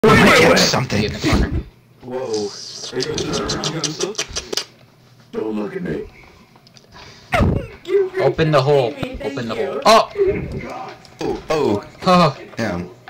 Catch something. In the corner. Whoa. Don't look at me. Open the hole. Open the hole. Oh! Oh. Oh! Damn.